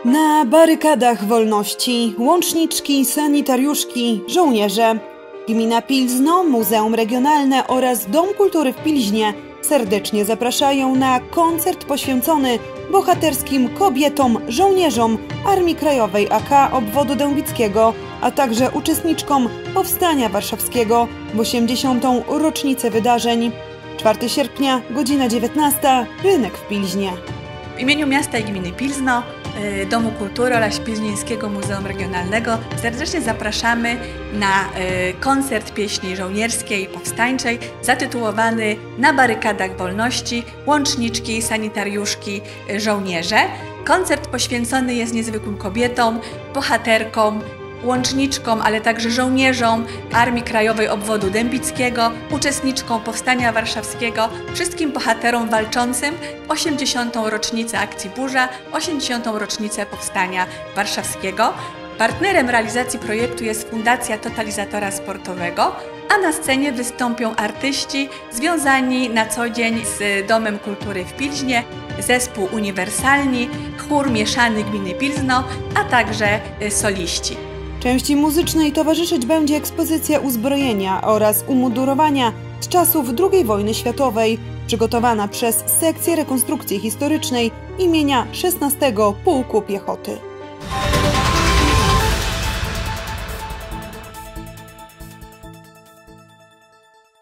Na barykadach wolności łączniczki, sanitariuszki, żołnierze. Gmina Pilzno, Muzeum Regionalne oraz Dom Kultury w Pilźnie serdecznie zapraszają na koncert poświęcony bohaterskim kobietom, żołnierzom Armii Krajowej AK obwodu dębickiego, a także uczestniczkom Powstania Warszawskiego w 80. rocznicę wydarzeń. 4 sierpnia, godzina 19, Rynek w Pilźnie. W imieniu miasta i gminy Pilzno, Domu Kultury oraz Pilźnieńskiego Muzeum Regionalnego serdecznie zapraszamy na koncert pieśni żołnierskiej, powstańczej zatytułowany Na barykadach wolności łączniczki, sanitariuszki, żołnierze. Koncert poświęcony jest niezwykłym kobietom, bohaterkom, łączniczkom, ale także żołnierzom Armii Krajowej obwodu dębickiego, uczestniczkom Powstania Warszawskiego, wszystkim bohaterom walczącym w 80. rocznicę akcji Burza, 80. rocznicę Powstania Warszawskiego. Partnerem realizacji projektu jest Fundacja Totalizatora Sportowego, a na scenie wystąpią artyści związani na co dzień z Domem Kultury w Pilźnie, zespół Uniwersalni, chór mieszany gminy Pilzno, a także soliści. Części muzycznej towarzyszyć będzie ekspozycja uzbrojenia oraz umundurowania z czasów II wojny światowej, przygotowana przez Sekcję Rekonstrukcji Historycznej imienia XVI Pułku Piechoty.